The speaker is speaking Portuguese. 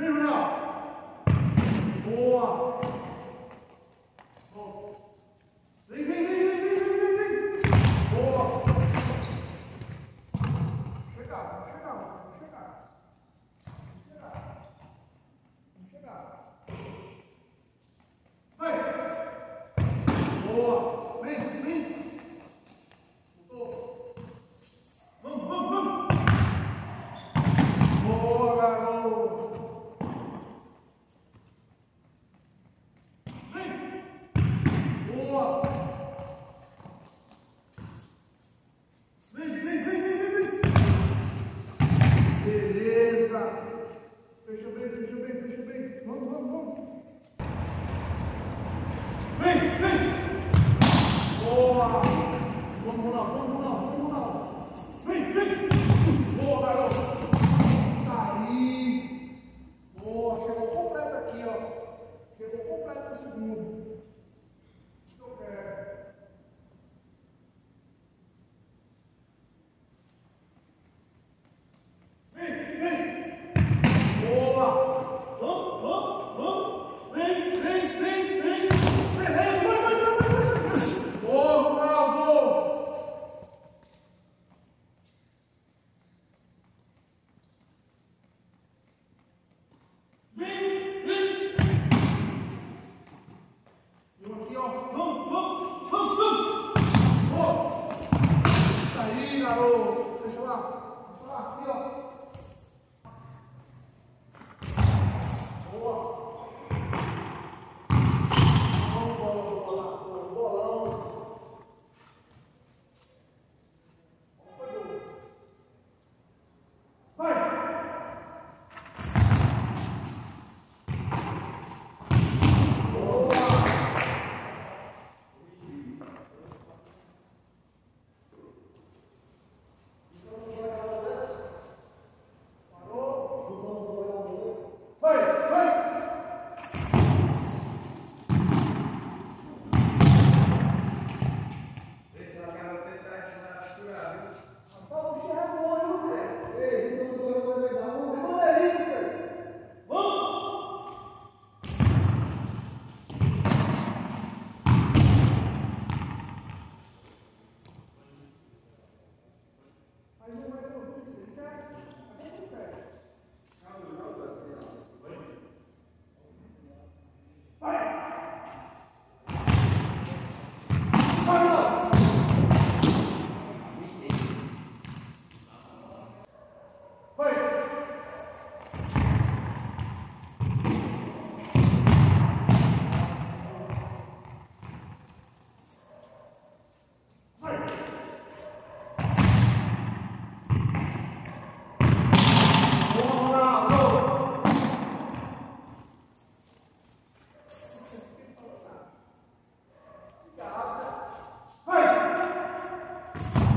Vem, Ronaldo. Boa. Vem, vem, vem, vem, vem, vem, vem. Boa. Chegar, chegar, chegar. Chegar. Chegar. Vai. Boa. Vem, vem. Vamos, vamos, vamos. Boa, garoto. Vem. Boa. Vem, vem, vem, vem, vem, vem. Beleza. Fecha bem, fecha bem, fecha bem. Vamos, vamos, vamos. Vem, vem. Boa. Vamos lá, vamos lá, vamos lá. Vem, vem. Boa, garoto. Aí. Boa, chegou completo aqui, ó. Chegou completo no segundo. Isso que eu quero. Vem, vem. Boa. Vamos, vamos, vamos. Vem, vem, vem, vem. Vem, vai, vai, vai, vai, vai. Boa, bravo. Vem, vem. E um aqui, ó. Vamos, vamos, vamos, vamos. Boa. Isso aí, garoto. Deixa lá. Deixa lá, aqui, ó. Boa. Vamos, bolão. Bolão. Vai. Vai, vai! Vai!